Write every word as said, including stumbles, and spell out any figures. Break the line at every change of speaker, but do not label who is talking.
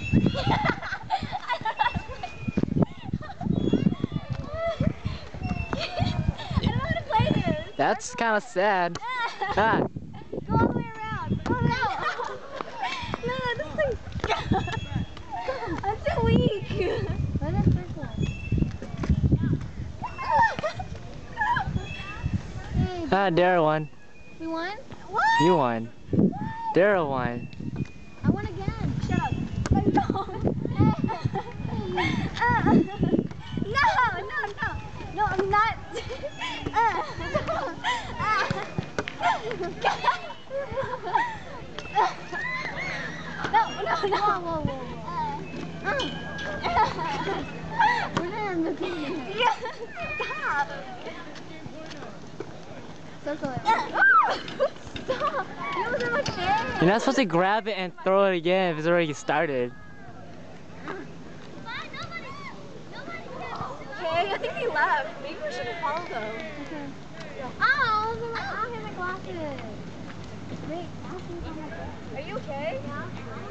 That's kind of sad. Ah.
Go all the way around. Oh, no. No, no, this thing. I'm too weak. Let us circle.
Ah, Deara won.
We won?
What? You won. Deara won.
I won again. Shut up. No. No, no, no. No, I'm not. No, no, no. Whoa, whoa, whoa, whoa. We're not missing it. Yeah, stop. Circle it. Stop. It was in my face.
You're not supposed to grab it and throw it again if it's already started.
Okay, I think they left. Maybe we should follow them. Okay. Oh, I have my glasses. Wait, are you okay? Yeah.